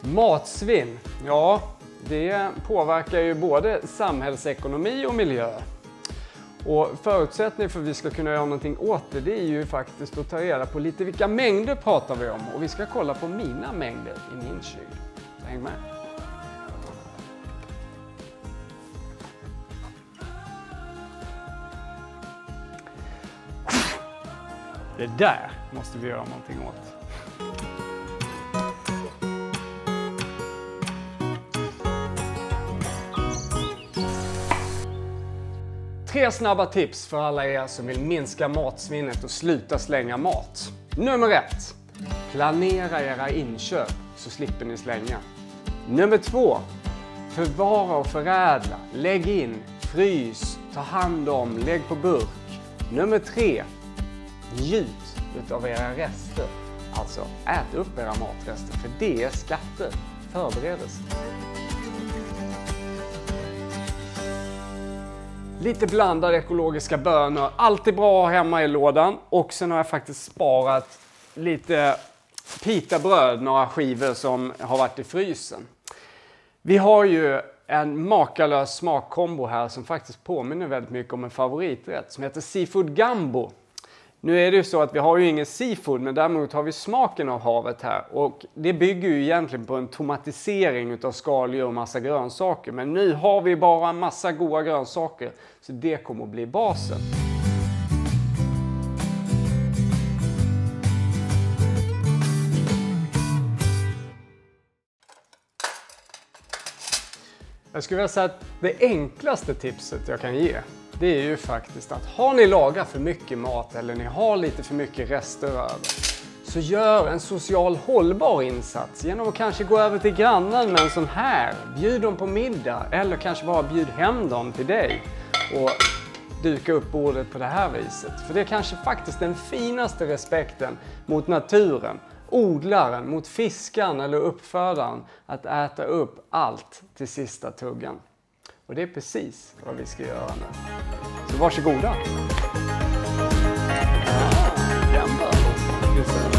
Matsvinn, ja det påverkar ju både samhällsekonomi och miljö. Och förutsättningen för att vi ska kunna göra någonting åt det är ju faktiskt att ta reda på lite vilka mängder pratar vi om. Och vi ska kolla på mina mängder i min kyl. Häng med! Det där måste vi göra någonting åt. Tre snabba tips för alla er som vill minska matsvinnet och sluta slänga mat. Nummer 1. Planera era inköp så slipper ni slänga. Nummer 2. Förvara och förädla. Lägg in, frys, ta hand om, lägg på burk. Nummer 3. Njut utav era rester. Alltså ät upp era matrester, för det är skatter. Förberedelse. Lite blandade ekologiska bönor. Alltid bra att ha hemma i lådan. Och sen har jag faktiskt sparat lite pitabröd, några skivor som har varit i frysen. Vi har ju en makalös smakkombo här som faktiskt påminner väldigt mycket om en favoriträtt som heter Seafood Gumbo. Nu är det ju så att vi har ju ingen seafood, men däremot har vi smaken av havet här. Och det bygger ju egentligen på en tomatisering utav skaldjur och massa grönsaker. Men nu har vi bara en massa goda grönsaker, så det kommer att bli basen. Jag skulle vilja säga att det enklaste tipset jag kan ge, det är ju faktiskt att har ni lagat för mycket mat eller ni har lite för mycket rester över, så gör en social hållbar insats genom att kanske gå över till grannen med en sån här. Bjud dem på middag eller kanske bara bjud hem dem till dig och duka upp bordet på det här viset. För det är kanske faktiskt den finaste respekten mot naturen, odlaren, mot fiskan eller uppfödaren, att äta upp allt till sista tuggan. Och det är precis vad vi ska göra nu. Så varsågoda! Gamba.